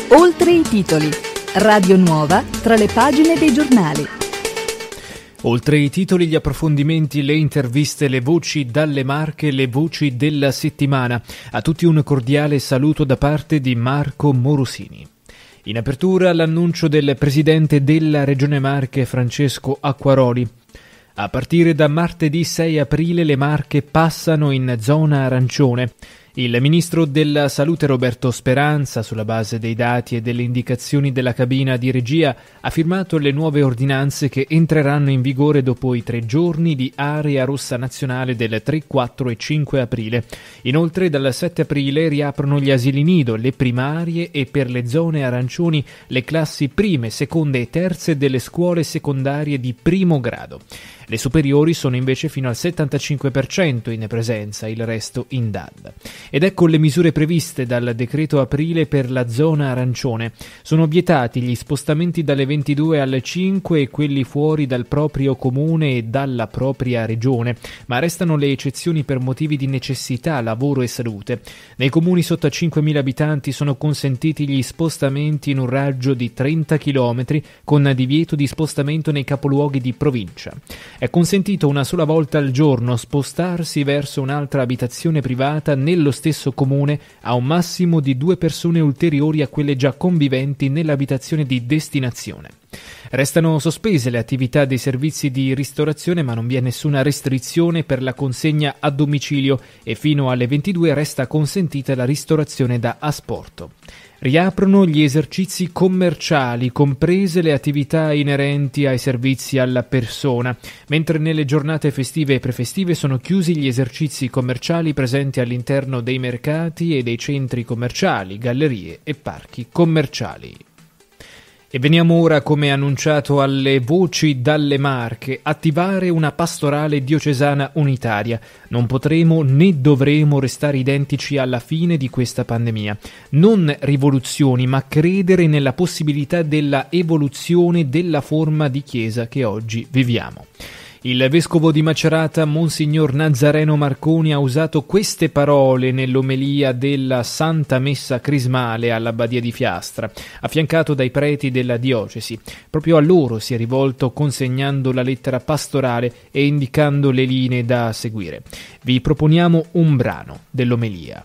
Oltre i titoli. Radio Nuova tra le pagine dei giornali. Oltre i titoli, gli approfondimenti, le interviste, le voci dalle Marche, le voci della settimana. A tutti un cordiale saluto da parte di Marco Morosini. In apertura l'annuncio del presidente della Regione Marche, Francesco Acquaroli. A partire da martedì 6 aprile le Marche passano in zona arancione. Il ministro della Salute Roberto Speranza, sulla base dei dati e delle indicazioni della cabina di regia, ha firmato le nuove ordinanze che entreranno in vigore dopo i 3 giorni di area rossa nazionale del 3, 4 e 5 aprile. Inoltre dal 7 aprile riaprono gli asili nido, le primarie e per le zone arancioni le classi prime, seconde e terze delle scuole secondarie di primo grado. Le superiori sono invece fino al 75% in presenza, il resto in DAD. Ed ecco le misure previste dal decreto aprile per la zona arancione. Sono vietati gli spostamenti dalle 22 alle 5 e quelli fuori dal proprio comune e dalla propria regione, ma restano le eccezioni per motivi di necessità, lavoro e salute. Nei comuni sotto a 5.000 abitanti sono consentiti gli spostamenti in un raggio di 30 km con divieto di spostamento nei capoluoghi di provincia. È consentito una sola volta al giorno spostarsi verso un'altra abitazione privata nello stesso comune a un massimo di 2 persone ulteriori a quelle già conviventi nell'abitazione di destinazione. Restano sospese le attività dei servizi di ristorazione, ma non vi è nessuna restrizione per la consegna a domicilio e fino alle 22 resta consentita la ristorazione da asporto. Riaprono gli esercizi commerciali, comprese le attività inerenti ai servizi alla persona, mentre nelle giornate festive e prefestive sono chiusi gli esercizi commerciali presenti all'interno dei mercati e dei centri commerciali, gallerie e parchi commerciali. E veniamo ora, come annunciato, alle voci dalle Marche, attivare una pastorale diocesana unitaria. Non potremo né dovremo restare identici alla fine di questa pandemia. Non rivoluzioni, ma credere nella possibilità della evoluzione della forma di chiesa che oggi viviamo. Il vescovo di Macerata, Monsignor Nazareno Marconi, ha usato queste parole nell'omelia della Santa Messa Crismale all'Abbadia di Fiastra, affiancato dai preti della diocesi. Proprio a loro si è rivolto consegnando la lettera pastorale e indicando le linee da seguire. Vi proponiamo un brano dell'omelia.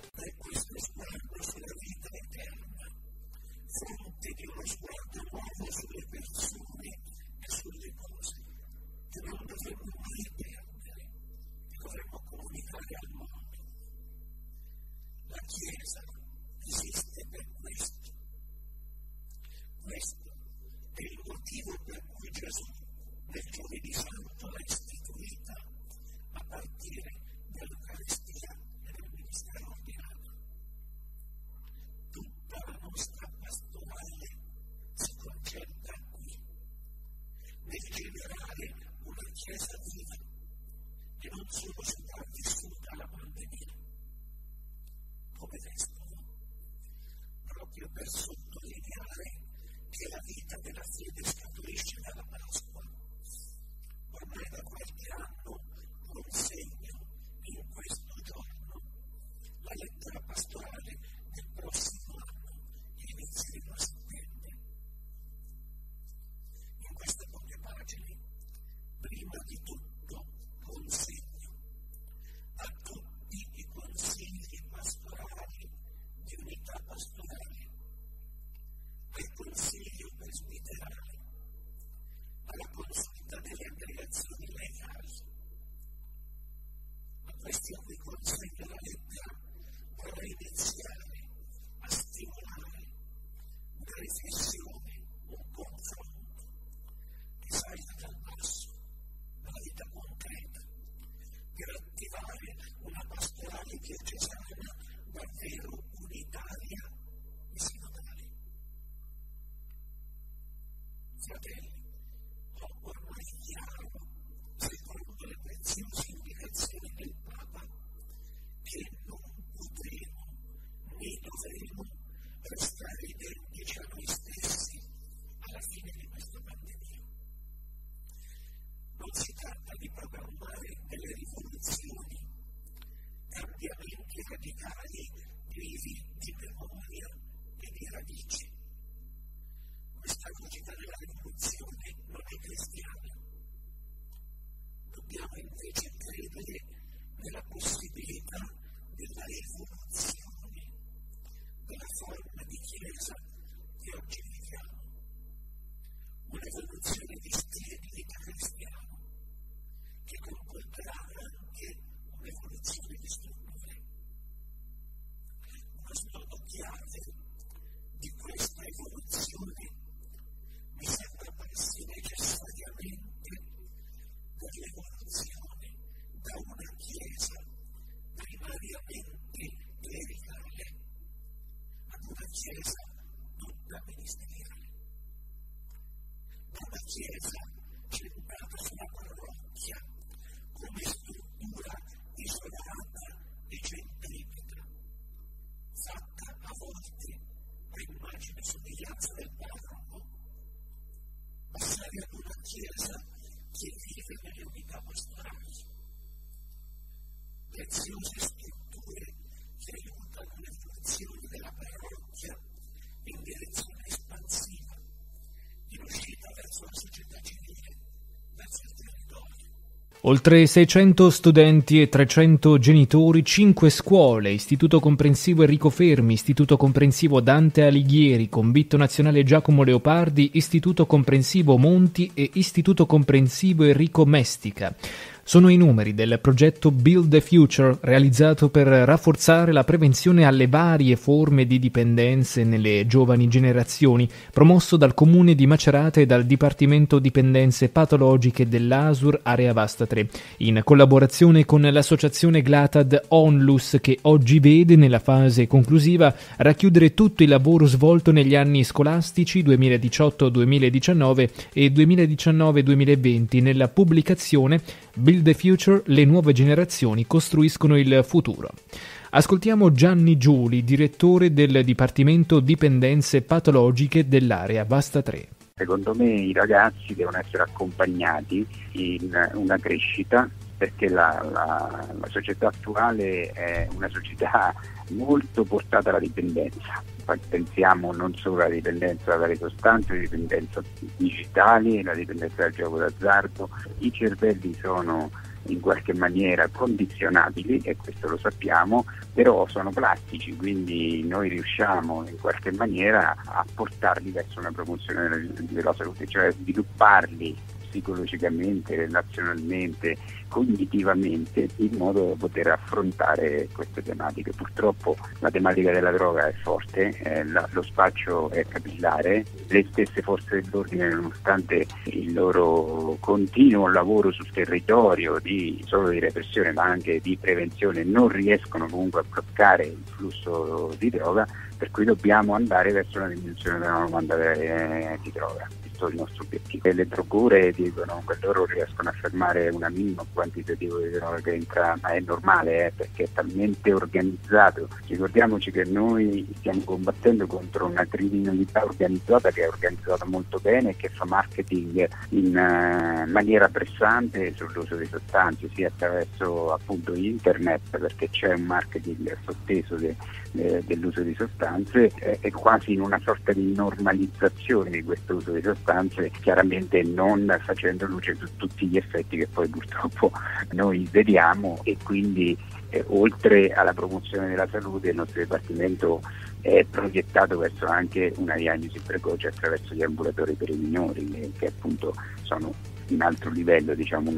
cambiamenti radicali privi di memoria e di radici. attesa che oggi viviamo, un'evoluzione di stile di vita cristiano che comporterà anche un'evoluzione di strutture. Uno snodo chiave di questa evoluzione mi sembra passi necessariamente per l'evoluzione da una Chiesa primariamente clericale ad una Chiesa tutta ministeriale, da una Chiesa centrata sulla parrocchia come struttura isolata e centripeta, fatta a volte a immagine e somiglianza del parroco, passare ad una Chiesa che vive nelle unità pastorali, preziose strutture che aiutano l'evoluzione della parrocchia in direzione espansiva, in uscita verso la società civile, verso il territorio. Oltre 600 studenti e 300 genitori, 5 scuole, Istituto Comprensivo Enrico Fermi, Istituto Comprensivo Dante Alighieri, Convitto Nazionale Giacomo Leopardi, Istituto Comprensivo Monti e Istituto Comprensivo Enrico Mestica. Sono i numeri del progetto Build the Future, realizzato per rafforzare la prevenzione alle varie forme di dipendenze nelle giovani generazioni, promosso dal Comune di Macerata e dal Dipartimento Dipendenze Patologiche dell'ASUR Area Vasta 3, in collaborazione con l'associazione Glatad Onlus, che oggi vede nella fase conclusiva racchiudere tutto il lavoro svolto negli anni scolastici 2018-2019 e 2019-2020 nella pubblicazione Build the Future, le nuove generazioni costruiscono il futuro. Ascoltiamo Gianni Giuli, direttore del Dipartimento Dipendenze Patologiche dell'Area Vasta 3. Secondo me i ragazzi devono essere accompagnati in una crescita, perché la società attuale è una società molto portata alla dipendenza. Poi pensiamo non solo alla dipendenza dalle sostanze, alla dipendenza digitali, alla dipendenza dal gioco d'azzardo. I cervelli sono in qualche maniera condizionabili, e questo lo sappiamo, però sono plastici, quindi noi riusciamo in qualche maniera a portarli verso una promozione della salute, cioè svilupparli psicologicamente, relazionalmente, cognitivamente, in modo da poter affrontare queste tematiche. Purtroppo la tematica della droga è forte, lo spaccio è capillare, le stesse forze dell'ordine, nonostante il loro continuo lavoro sul territorio solo di repressione ma anche di prevenzione, non riescono comunque a bloccare il flusso di droga, per cui dobbiamo andare verso una diminuzione della domanda di droga. Il nostro obiettivo. Le procure dicono che loro riescono a fermare un minimo quantitativo di droga che entra, ma è normale, perché è talmente organizzato. Ricordiamoci che noi stiamo combattendo contro una criminalità organizzata che è organizzata molto bene e che fa marketing in maniera pressante sull'uso di sostanze, sia attraverso appunto internet, perché c'è un marketing sotteso dell'uso di sostanze, e quasi in una sorta di normalizzazione di questo uso di sostanze, chiaramente non facendo luce su tutti gli effetti che poi purtroppo noi vediamo, e quindi oltre alla promozione della salute il nostro Dipartimento è proiettato verso anche una diagnosi precoce attraverso gli ambulatori per i minori, che appunto sono un altro livello,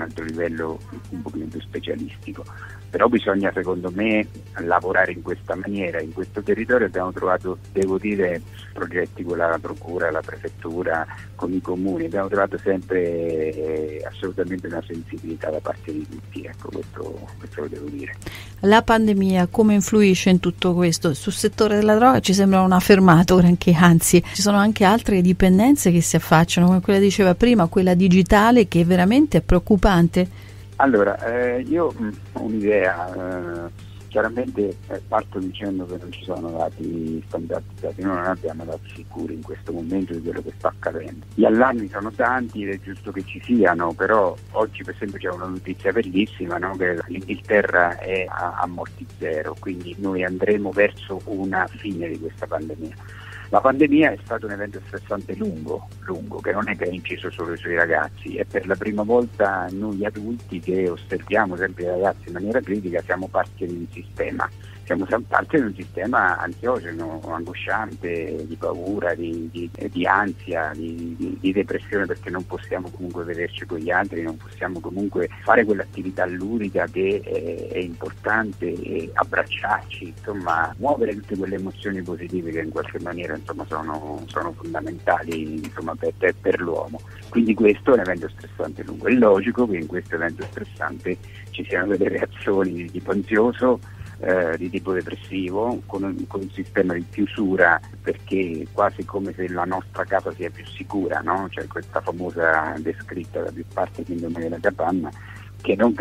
un pochino più specialistico. Però bisogna, secondo me, lavorare in questa maniera. In questo territorio abbiamo trovato, devo dire, progetti con la procura, la prefettura, con i comuni, abbiamo trovato sempre assolutamente una sensibilità da parte di tutti, ecco, questo lo devo dire. La pandemia come influisce in tutto questo? Sul settore della droga ci sembra non ha fermato granché, anzi ci sono anche altre dipendenze che si affacciano, come quella diceva prima, quella digitale, che veramente è preoccupante. Allora, io ho un'idea, chiaramente parto dicendo che non ci sono dati standardizzati, noi non abbiamo dati sicuri in questo momento di quello che sta accadendo. Gli allarmi sono tanti ed è giusto che ci siano, però oggi per esempio c'è una notizia bellissima, no? Che l'Inghilterra è a morti zero, quindi noi andremo verso una fine di questa pandemia. La pandemia è stato un evento stressante lungo, che non è che ha inciso solo sui ragazzi, è per la prima volta noi adulti che osserviamo sempre i ragazzi in maniera critica siamo parte di un sistema siamo parte di un sistema ansiogeno, angosciante, di paura, di ansia, di depressione, perché non possiamo comunque vederci con gli altri, non possiamo comunque fare quell'attività ludica che è importante, e abbracciarci, insomma muovere tutte quelle emozioni positive che in qualche maniera insomma sono fondamentali insomma per l'uomo. Quindi questo è un evento stressante lungo. È logico che in questo evento stressante ci siano delle reazioni di tipo ansioso, di tipo depressivo, con un sistema di chiusura, perché quasi come se la nostra casa sia più sicura, no? Cioè questa famosa descritta da più parti sindrome della capanna, che non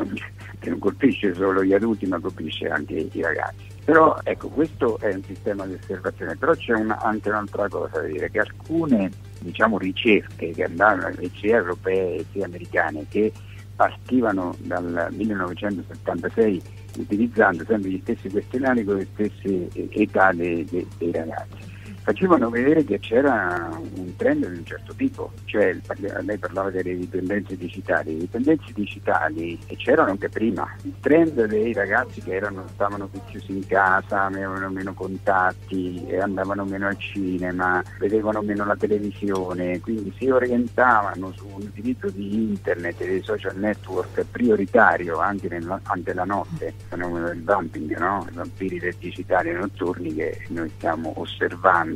colpisce solo gli adulti ma colpisce anche i ragazzi. Però ecco, questo è un sistema di osservazione, però c'è anche un'altra cosa da dire, che alcune ricerche che andavano sia europee sia americane, che partivano dal 1976 utilizzando sempre gli stessi questionari con le stesse età dei ragazzi, facevano vedere che c'era un trend di un certo tipo. Cioè, lei parlava delle dipendenze digitali, le dipendenze digitali c'erano anche prima. Il trend dei ragazzi che stavano più chiusi in casa, avevano meno contatti, andavano meno al cinema, vedevano meno la televisione, quindi si orientavano su un utilizzo di internet e dei social network prioritario anche la notte, il fenomeno del vamping, no? I vampiri del digitale notturni che noi stiamo osservando.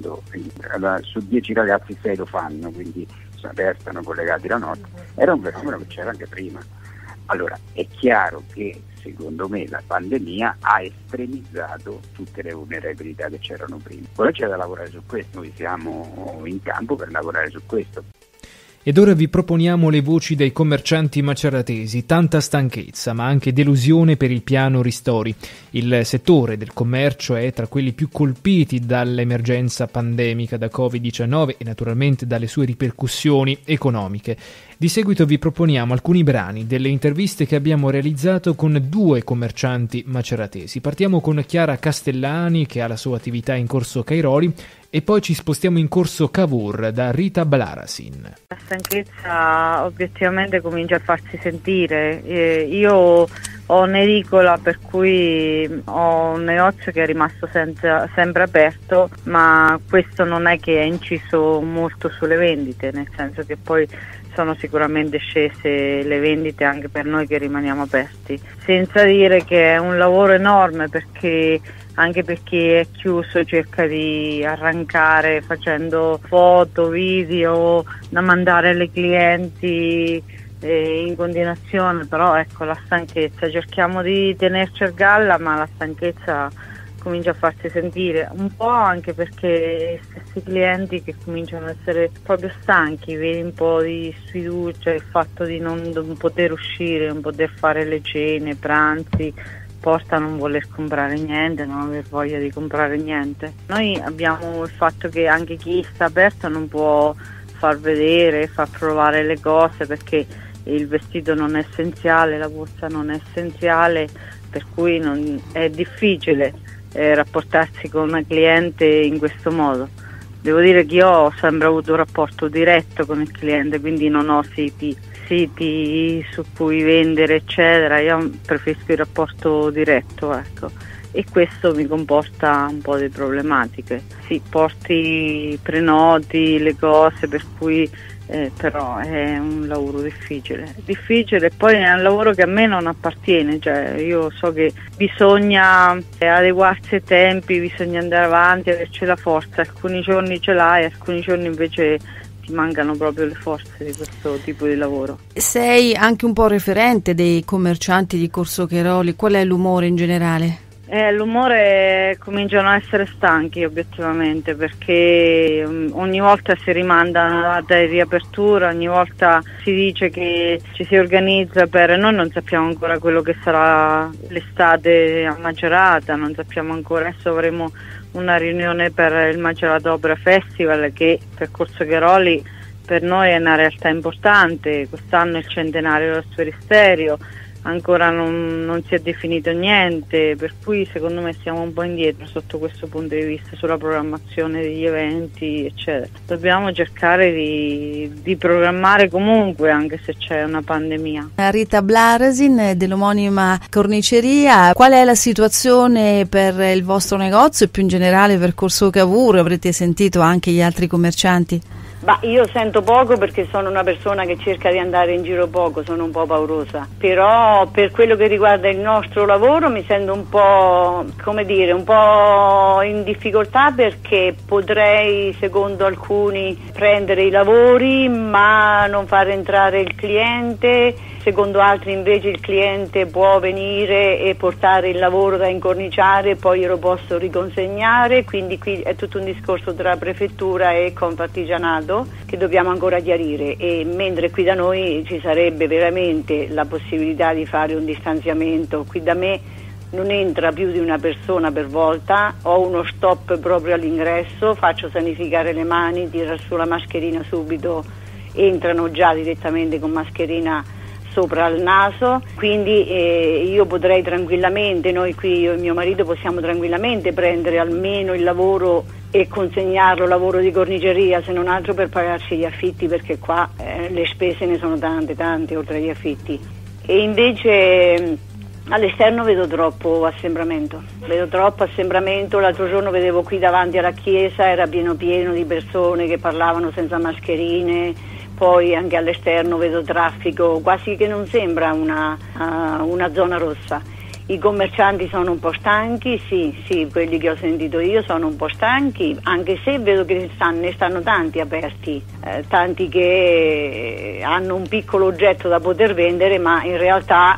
Su 10 ragazzi 6 lo fanno, quindi restano collegati la notte. Era un fenomeno che c'era anche prima. Allora è chiaro che secondo me la pandemia ha estremizzato tutte le vulnerabilità che c'erano prima. Ora c'è da lavorare su questo, noi siamo in campo per lavorare su questo. Ed ora vi proponiamo le voci dei commercianti maceratesi, tanta stanchezza ma anche delusione per il piano ristori. Il settore del commercio è tra quelli più colpiti dall'emergenza pandemica da Covid-19 e naturalmente dalle sue ripercussioni economiche. Di seguito vi proponiamo alcuni brani delle interviste che abbiamo realizzato con 2 commercianti maceratesi. Partiamo con Chiara Castellani, che ha la sua attività in Corso Cairoli, e poi ci spostiamo in Corso Cavour da Rita Blarasin. La stanchezza obiettivamente comincia a farsi sentire. Io ho un'edicola, per cui ho un negozio che è rimasto sempre aperto, ma questo non è che ha inciso molto sulle vendite, nel senso che poi sono sicuramente scese le vendite anche per noi che rimaniamo aperti, senza dire che è un lavoro enorme, perché anche per chi è chiuso cerca di arrancare facendo foto, video da mandare alle clienti in continuazione. Però ecco, la stanchezza, cerchiamo di tenerci a galla, ma la stanchezza comincia a farsi sentire, un po' anche perché gli stessi clienti che cominciano ad essere proprio stanchi, vedi un po' di sfiducia, il fatto di non poter uscire, non poter fare le cene, pranzi, porta a non voler comprare niente, non aver voglia di comprare niente. Noi abbiamo il fatto che anche chi sta aperto non può far vedere, far provare le cose, perché il vestito non è essenziale, la borsa non è essenziale, per cui è difficile rapportarsi con una cliente in questo modo. Devo dire che io ho sempre avuto un rapporto diretto con il cliente, quindi non ho siti su cui vendere eccetera, io preferisco il rapporto diretto, ecco, e questo mi comporta un po' di problematiche. Sì, prenoti le cose, per cui però è un lavoro difficile e poi è un lavoro che a me non appartiene, cioè io so che bisogna adeguarsi ai tempi, bisogna andare avanti, averci la forza, alcuni giorni ce l'hai, alcuni giorni invece ti mancano proprio le forze di questo tipo di lavoro. Sei anche un po' referente dei commercianti di Corso Cairoli, qual è l'umore in generale? L'umore, cominciano a essere stanchi obiettivamente, perché ogni volta si rimanda una data di riapertura, ogni volta si dice che ci si organizza noi non sappiamo ancora quello che sarà l'estate a Macerata, non sappiamo ancora. Adesso avremo una riunione per il Macerata Opera Festival, che per Corso Cairoli per noi è una realtà importante. Quest'anno è il centenario dello Sferisterio, ancora non si è definito niente, per cui secondo me siamo un po' indietro sotto questo punto di vista, sulla programmazione degli eventi eccetera. Dobbiamo cercare di programmare comunque, anche se c'è una pandemia. Rita Blarasin dell'omonima corniceria, qual è la situazione per il vostro negozio e più in generale per Corso Cavour? Avrete sentito anche gli altri commercianti? Io sento poco perché sono una persona che cerca di andare in giro poco, sono un po' paurosa, però per quello che riguarda il nostro lavoro mi sento un po', un po' in difficoltà, perché potrei, secondo alcuni, prendere i lavori ma non far entrare il cliente, secondo altri invece il cliente può venire e portare il lavoro da incorniciare e poi io lo posso riconsegnare, quindi qui è tutto un discorso tra prefettura e Confartigianato che dobbiamo ancora chiarire, e mentre qui da noi ci sarebbe veramente la possibilità di fare un distanziamento. Qui da me non entra più di una persona per volta, ho uno stop proprio all'ingresso, faccio sanificare le mani, tiro su la mascherina subito, entrano già direttamente con mascherina sopra il naso, quindi io potrei tranquillamente, noi qui io e mio marito possiamo tranquillamente prendere almeno il lavoro e consegnarlo, lavoro di corniceria, se non altro per pagarci gli affitti, perché qua le spese ne sono tante oltre agli affitti. E invece all'esterno vedo troppo assembramento, l'altro giorno vedevo qui davanti alla chiesa, era pieno di persone che parlavano senza mascherine. Poi anche all'esterno vedo traffico, quasi che non sembra una zona rossa. I commercianti sono un po' stanchi, sì, quelli che ho sentito io sono un po' stanchi, anche se vedo che ne stanno tanti aperti, tanti che hanno un piccolo oggetto da poter vendere, ma in realtà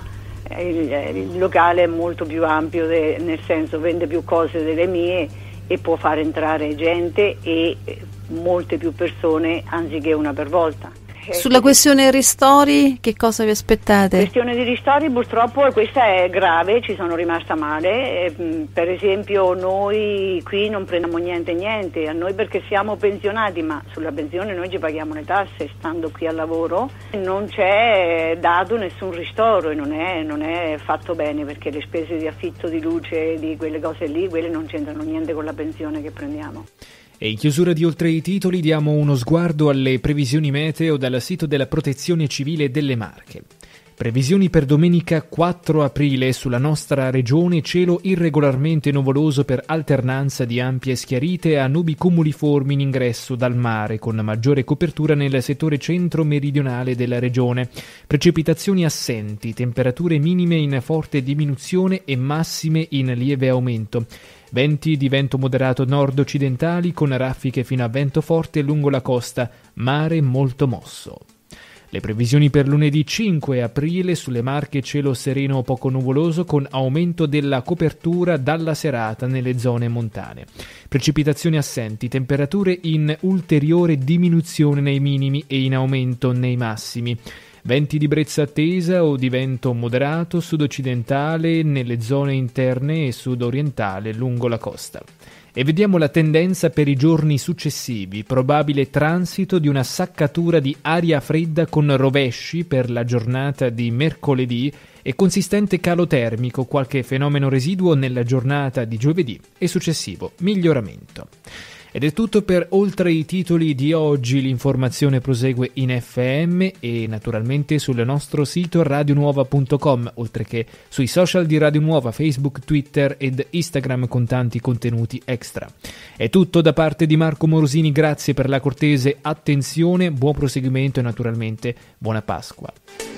il locale è molto più ampio, nel senso vende più cose delle mie e può far entrare gente e molte più persone anziché una per volta. Sulla questione ristori, che cosa vi aspettate? Questione di ristori purtroppo questa è grave, ci sono rimasta male, per esempio noi qui non prendiamo niente, a noi perché siamo pensionati, ma sulla pensione noi ci paghiamo le tasse stando qui al lavoro, non c'è dato nessun ristoro e non è fatto bene, perché le spese di affitto, di luce, di quelle cose lì, quelle non c'entrano niente con la pensione che prendiamo. E in chiusura di Oltre i Titoli diamo uno sguardo alle previsioni meteo dal sito della Protezione Civile delle Marche. Previsioni per domenica 4 aprile sulla nostra regione: cielo irregolarmente nuvoloso per alternanza di ampie schiarite a nubi cumuliformi in ingresso dal mare, con maggiore copertura nel settore centro-meridionale della regione. Precipitazioni assenti, temperature minime in forte diminuzione e massime in lieve aumento. Venti di vento moderato nord-occidentali con raffiche fino a vento forte lungo la costa, mare molto mosso. Le previsioni per lunedì 5 aprile sulle Marche: cielo sereno o poco nuvoloso con aumento della copertura dalla serata nelle zone montane. Precipitazioni assenti, temperature in ulteriore diminuzione nei minimi e in aumento nei massimi. Venti di brezza attesa o di vento moderato sud-occidentale nelle zone interne e sud-orientale lungo la costa. E vediamo la tendenza per i giorni successivi: probabile transito di una saccatura di aria fredda con rovesci per la giornata di mercoledì e consistente calo termico, qualche fenomeno residuo nella giornata di giovedì e successivo miglioramento. Ed è tutto per Oltre i Titoli di oggi. L'informazione prosegue in FM e naturalmente sul nostro sito radionuova.com, oltre che sui social di Radio Nuova, Facebook, Twitter ed Instagram, con tanti contenuti extra. È tutto da parte di Marco Morosini, grazie per la cortese attenzione, buon proseguimento e naturalmente buona Pasqua.